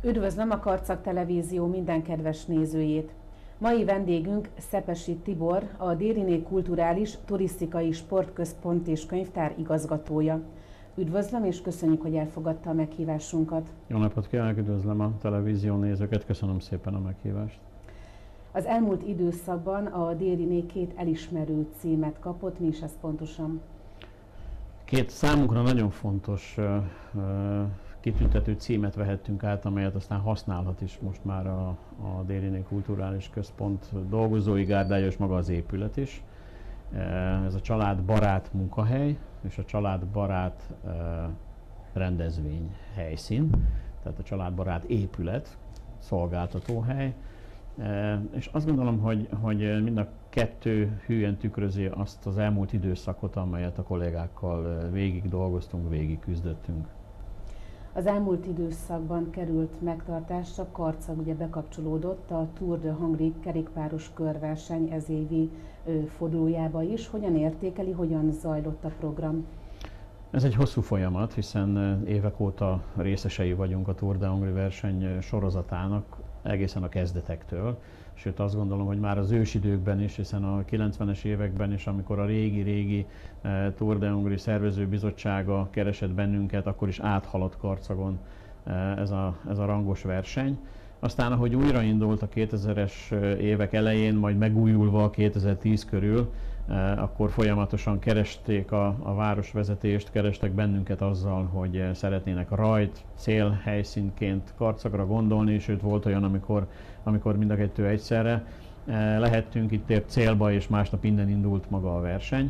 Üdvözlöm a Karcag Televízió minden kedves nézőjét! Mai vendégünk Szepesi Tibor, a Dériné Kulturális Turisztikai Sportközpont és Könyvtár igazgatója. Üdvözlöm és köszönjük, hogy elfogadta a meghívásunkat. Jó napot kívánok, üdvözlöm a televízió nézőket, köszönöm szépen a meghívást. Az elmúlt időszakban a Dériné 2 elismerő címet kapott, mi is ez pontosan? 2 számunkra nagyon fontos kitüntető címet vehettünk át, amelyet aztán használhat is most már a Dériné Kulturális Központ dolgozói gárdája és maga az épület is. Ez a családbarát munkahely és a családbarát rendezvény helyszín, tehát a családbarát épület, szolgáltatóhely. És azt gondolom, hogy mind a 2 hűen tükrözi azt az elmúlt időszakot, amelyet a kollégákkal végig dolgoztunk, végig küzdöttünk. Az elmúlt időszakban került megtartásra, Karcag ugye bekapcsolódott a Tour de Hongrie kerékpáros körverseny ezévi fordulójába is. Hogyan értékeli, hogyan zajlott a program? Ez egy hosszú folyamat, hiszen évek óta részesei vagyunk a Tour de Hongrie verseny sorozatának, egészen a kezdetektől. Sőt, azt gondolom, hogy már az ősidőkben is, hiszen a 90-es években is, amikor a régi Tour de Hongrie szervezőbizottsága keresett bennünket, akkor is áthaladt Karcagon ez a rangos verseny. Aztán, ahogy újraindult a 2000-es évek elején, majd megújulva a 2010 körül, akkor folyamatosan keresték a városvezetést, kerestek bennünket azzal, hogy szeretnének rajt, célhelyszínként Karcagra gondolni, sőt volt olyan, amikor mind a 2 egyszerre lehettünk, itt ért célba, és másnap innen indult maga a verseny.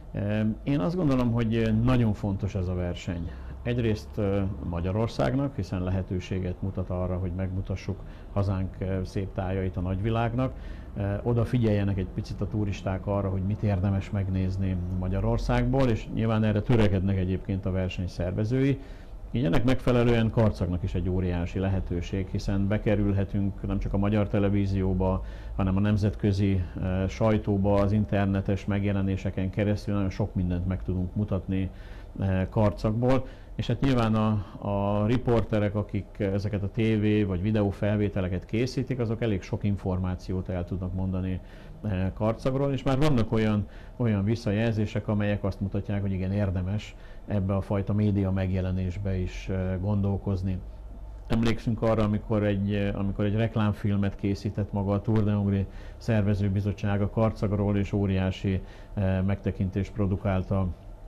Én azt gondolom, hogy nagyon fontos ez a verseny. Egyrészt Magyarországnak, hiszen lehetőséget mutat arra, hogy megmutassuk hazánk szép tájait a nagyvilágnak. Oda figyeljenek egy picit a turisták arra, hogy mit érdemes megnézni Magyarországból, és nyilván erre törekednek egyébként a verseny szervezői. Így ennek megfelelően Karcagnak is egy óriási lehetőség, hiszen bekerülhetünk nem csak a magyar televízióba, hanem a nemzetközi sajtóba, az internetes megjelenéseken keresztül nagyon sok mindent meg tudunk mutatni Karcagból. És hát nyilván a riporterek, akik ezeket a tévé vagy videó felvételeket készítik, azok elég sok információt el tudnak mondani Karcagról, és már vannak olyan visszajelzések, amelyek azt mutatják, hogy igen, érdemes ebbe a fajta média megjelenésbe is gondolkozni. Emlékszünk arra, amikor egy reklámfilmet készített maga a Tour de Hongrie szervezőbizottsága Karcagról, és óriási megtekintést produkálta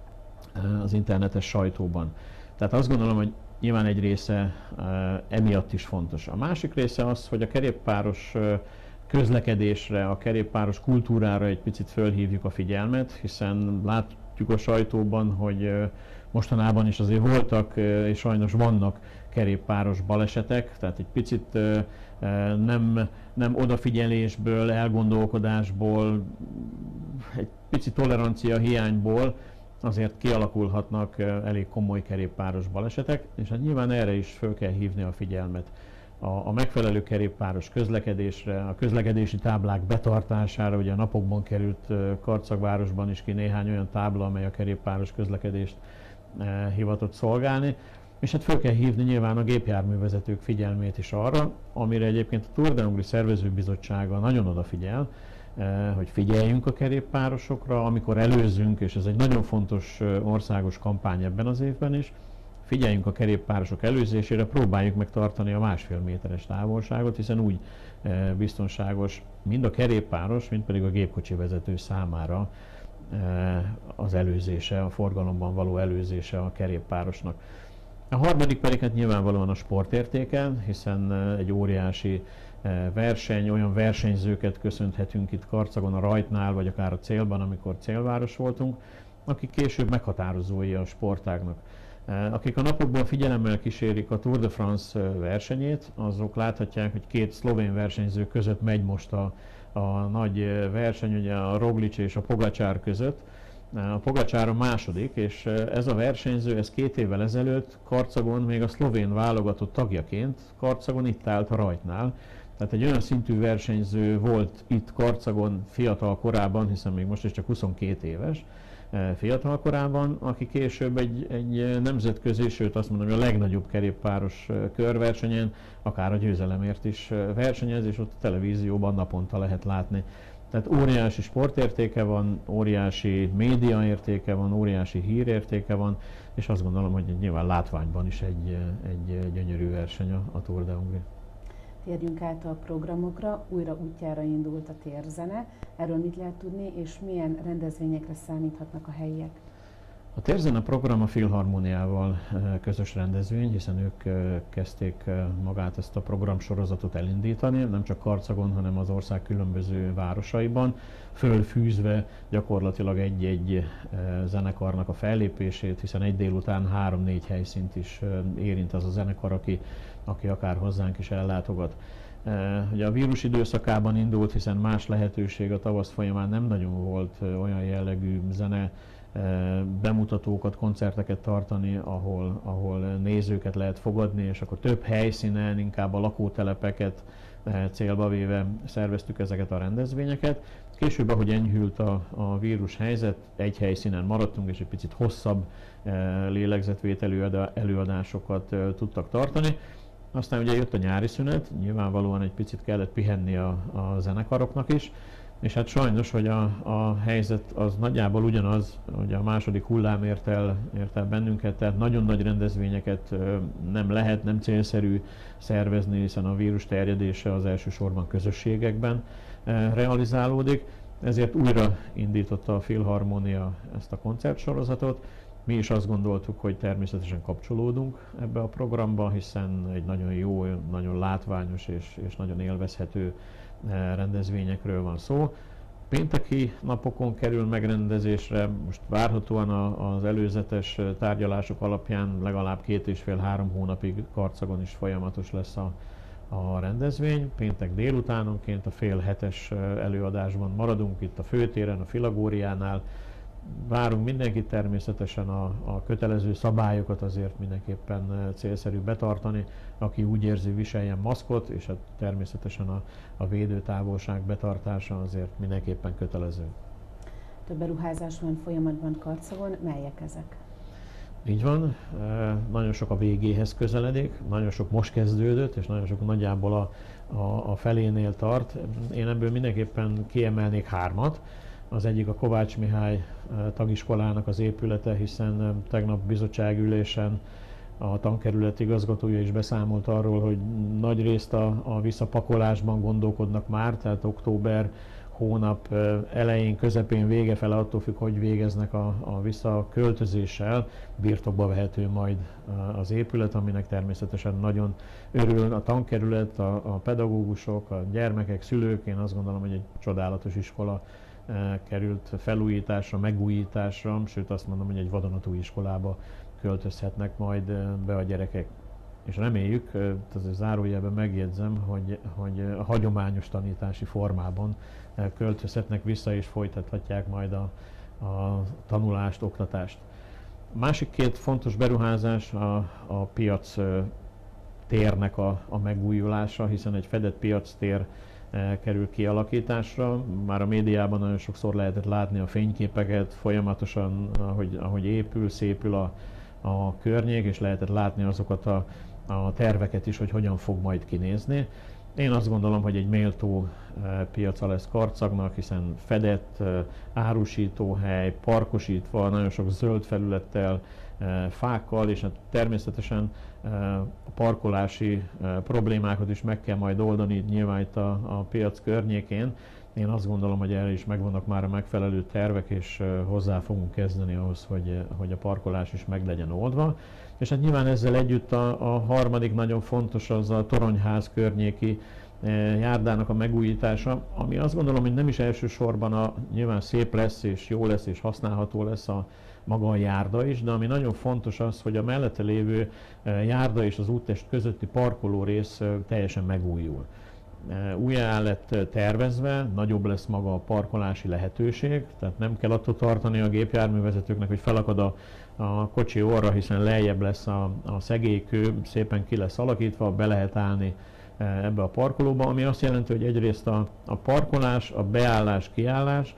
az internetes sajtóban. Tehát azt gondolom, hogy nyilván egy része emiatt is fontos. A másik része az, hogy a kerékpáros közlekedésre, a kerékpáros kultúrára egy picit fölhívjuk a figyelmet, hiszen látjuk a sajtóban, hogy mostanában is azért voltak, és sajnos vannak kerékpáros balesetek, tehát egy picit nem odafigyelésből, elgondolkodásból, egy pici tolerancia hiányból azért kialakulhatnak elég komoly kerékpáros balesetek, és hát nyilván erre is föl kell hívni a figyelmet. A megfelelő kerékpáros közlekedésre, a közlekedési táblák betartására, ugye a napokban került Karcagvárosban is ki néhány olyan tábla, amely a kerékpáros közlekedést hivatott szolgálni, és hát föl kell hívni nyilván a gépjárművezetők figyelmét is arra, amire egyébként a Tour de Hongrie szervezőbizottsága nagyon odafigyel, hogy figyeljünk a kerékpárosokra, amikor előzzünk, és ez egy nagyon fontos országos kampány ebben az évben is, figyeljünk a kerékpárosok előzésére, próbáljuk meg tartani a 1,5 méteres távolságot, hiszen úgy biztonságos mind a kerékpáros, mind pedig a gépkocsi vezető számára az előzése, a forgalomban való előzése a kerékpárosnak. A harmadik pedig hát nyilvánvalóan a sportértéke, hiszen egy óriási verseny, olyan versenyzőket köszönhetünk itt Karcagon a rajtnál, vagy akár a célban, amikor célváros voltunk, akik később meghatározói a sportágnak. Akik a napokban figyelemmel kísérik a Tour de France versenyét, azok láthatják, hogy 2 szlovén versenyző között megy most a nagy verseny, ugye a Roglic és a Pogačar között. A Pogačar a második, és ez a versenyző, ez 2 évvel ezelőtt Karcagon még a szlovén válogatott tagjaként Karcagon itt állt a rajtnál. Tehát egy olyan szintű versenyző volt itt Karcagon fiatal korában, hiszen még most is csak 22 éves, fiatal korában, aki később egy nemzetközi, sőt azt mondom, hogy a legnagyobb kerékpáros körversenyen, akár a győzelemért is versenyez, és ott a televízióban naponta lehet látni. Tehát óriási sportértéke van, óriási médiaértéke van, óriási hírértéke van, és azt gondolom, hogy nyilván látványban is egy gyönyörű verseny a Tour de Hongrie. Térjünk át a programokra, újra útjára indult a térzene. Erről mit lehet tudni, és milyen rendezvényekre számíthatnak a helyiek? A térzene program a Filharmóniával közös rendezvény, hiszen ők kezdték magát ezt a programsorozatot elindítani, nem csak Karcagon, hanem az ország különböző városaiban, fölfűzve gyakorlatilag egy-egy zenekarnak a fellépését, hiszen egy délután 3-4 helyszínt is érint az a zenekar, aki akár hozzánk is ellátogat. Ugye a vírus időszakában indult, hiszen más lehetőség a tavasz folyamán nem nagyon volt olyan jellegű zene bemutatókat, koncerteket tartani, ahol nézőket lehet fogadni, és akkor több helyszínen, inkább a lakótelepeket célba véve szerveztük ezeket a rendezvényeket. Később, ahogy enyhült a vírus helyzet, egy helyszínen maradtunk, és egy picit hosszabb lélegzetvételű előadásokat tudtak tartani. Aztán ugye jött a nyári szünet, nyilvánvalóan egy picit kellett pihenni a zenekaroknak is, és hát sajnos, hogy a helyzet az nagyjából ugyanaz, hogy a második hullám ért el bennünket, tehát nagyon nagy rendezvényeket nem lehet, nem célszerű szervezni, hiszen a vírus terjedése az elsősorban közösségekben realizálódik, ezért újra indította a Filharmónia ezt a koncertsorozatot. Mi is azt gondoltuk, hogy természetesen kapcsolódunk ebbe a programba, hiszen egy nagyon jó, nagyon látványos és nagyon élvezhető rendezvényekről van szó. Pénteki napokon kerül megrendezésre, most várhatóan az előzetes tárgyalások alapján legalább 2,5-3 hónapig Karcagon is folyamatos lesz a rendezvény. Péntek délutánonként a fél hetes előadásban maradunk itt a főtéren, a Filagóriánál. Várunk mindenkit, természetesen a kötelező szabályokat azért mindenképpen célszerű betartani. Aki úgy érzi, viseljen maszkot, és hát természetesen a védőtávolság betartása azért mindenképpen kötelező. Több beruházás van folyamatban Karcagon, melyek ezek? Így van, nagyon sok a végéhez közeledik, nagyon sok most kezdődött, és nagyon sok nagyjából a felénél tart. Én ebből mindenképpen kiemelnék 3-at. Az egyik a Kovács Mihály tagiskolának az épülete, hiszen tegnap bizottságülésen a tankerület igazgatója is beszámolt arról, hogy nagy részt a visszapakolásban gondolkodnak már, tehát október hónap elején, közepén, vége fele, attól függ, hogy végeznek a visszaköltözéssel, birtokba vehető majd az épület, aminek természetesen nagyon örül a tankerület, a pedagógusok, a gyermekek, szülők. Én azt gondolom, hogy egy csodálatos iskola került felújításra, megújításra, sőt azt mondom, hogy egy vadonatúj iskolába költözhetnek majd be a gyerekek. És reméljük, azért zárójelben megjegyzem, hogy a hagyományos tanítási formában költözhetnek vissza és folytathatják majd a tanulást, oktatást. A másik 2 fontos beruházás a piac térnek a megújulása, hogy egy fedett piactér kerül kialakításra. Már a médiában nagyon sokszor lehetett látni a fényképeket, folyamatosan, ahogy épül, szépül a környék, és lehetett látni azokat a terveket is, hogy hogyan fog majd kinézni. Én azt gondolom, hogy egy méltó piaca lesz Karcagnak, hiszen fedett, árusítóhely, parkosítva, nagyon sok zöld felülettel, fákkal, és hát természetesen a parkolási problémákat is meg kell majd oldani nyilván itt a piac környékén. Én azt gondolom, hogy erre is megvannak már a megfelelő tervek, és hozzá fogunk kezdeni ahhoz, hogy a parkolás is meg legyen oldva. És hát nyilván ezzel együtt a harmadik nagyon fontos az a Toronyház környéki járdának a megújítása, ami azt gondolom, hogy nem is elsősorban nyilván szép lesz, és jó lesz, és használható lesz maga a járda is, de ami nagyon fontos az, hogy a mellette lévő járda és az úttest közötti parkoló rész teljesen megújul. Újjá lett tervezve, nagyobb lesz maga a parkolási lehetőség, tehát nem kell attól tartani a gépjárművezetőknek, hogy felakad a kocsi orra, hiszen lejjebb lesz a szegélykő, szépen ki lesz alakítva, be lehet állni ebbe a parkolóba, ami azt jelenti, hogy egyrészt a parkolás, a beállás, kiállás,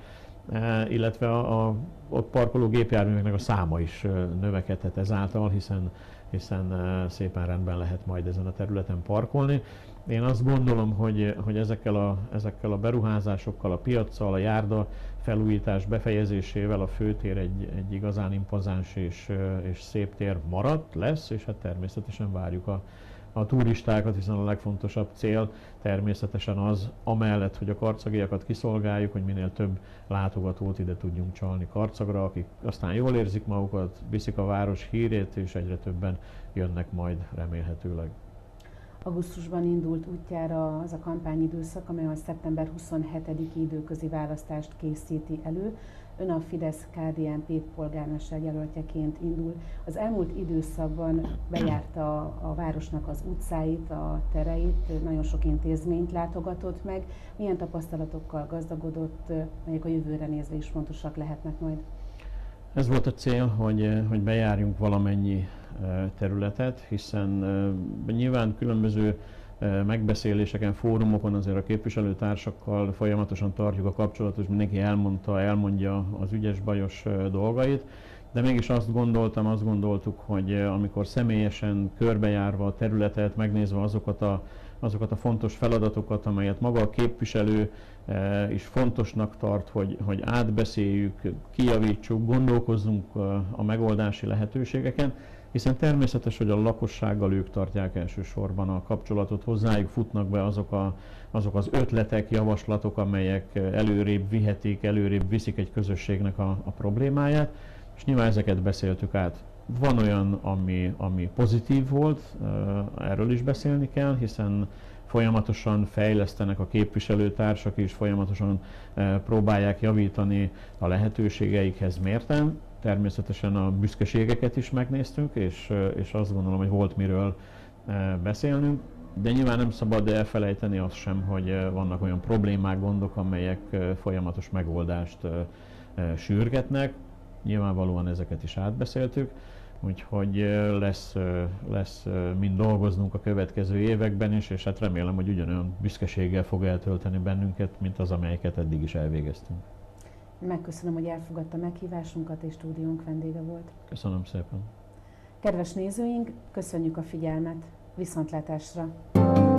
illetve a parkoló gépjárműveknek a száma is növekedhet ezáltal, hiszen szépen rendben lehet majd ezen a területen parkolni. Én azt gondolom, hogy ezekkel a beruházásokkal, a piaccal, a járda felújítás befejezésével a főtér egy igazán impozáns és szép tér maradt, lesz, és hát természetesen várjuk a turistákat, hiszen a legfontosabb cél természetesen az, amellett, hogy a karcagiakat kiszolgáljuk, hogy minél több látogatót ide tudjunk csalni Karcagra, akik aztán jól érzik magukat, viszik a város hírét, és egyre többen jönnek majd remélhetőleg. Augusztusban indult útjára az a kampányidőszak, amely a szeptember 27-i időközi választást készíti elő. Ön a Fidesz-KDNP polgármester jelöltjeként indul. Az elmúlt időszakban bejárta a városnak az utcáit, a tereit, nagyon sok intézményt látogatott meg. Milyen tapasztalatokkal gazdagodott, melyek a jövőre nézve is fontosak lehetnek majd? Ez volt a cél, hogy bejárjunk valamennyi területet, hiszen nyilván különböző megbeszéléseken, fórumokon azért a képviselőtársakkal folyamatosan tartjuk a kapcsolatot, és mindenki elmondja az ügyes-bajos dolgait, de mégis azt gondoltuk, hogy amikor személyesen körbejárva a területet, megnézve azokat a fontos feladatokat, amelyet maga a képviselő is fontosnak tart, hogy átbeszéljük, kijavítsuk, gondolkozzunk a megoldási lehetőségeken, hiszen természetes, hogy a lakossággal ők tartják elsősorban a kapcsolatot, hozzájuk futnak be azok az ötletek, javaslatok, amelyek előrébb viszik egy közösségnek a problémáját, és nyilván ezeket beszéltük át. Van olyan, ami pozitív volt, erről is beszélni kell, hiszen folyamatosan fejlesztenek a képviselőtársak és folyamatosan próbálják javítani a lehetőségeikhez mérten. Természetesen a büszkeségeket is megnéztünk, és azt gondolom, hogy volt miről beszélnünk, de nyilván nem szabad elfelejteni azt sem, hogy vannak olyan problémák, gondok, amelyek folyamatos megoldást sürgetnek. Nyilvánvalóan ezeket is átbeszéltük, úgyhogy lesz mind dolgoznunk a következő években is, és hát remélem, hogy ugyanolyan büszkeséggel fog eltölteni bennünket, mint az, amelyeket eddig is elvégeztünk. Megköszönöm, hogy elfogadta meghívásunkat, és stúdiónk vendége volt. Köszönöm szépen. Kedves nézőink, köszönjük a figyelmet, viszontlátásra!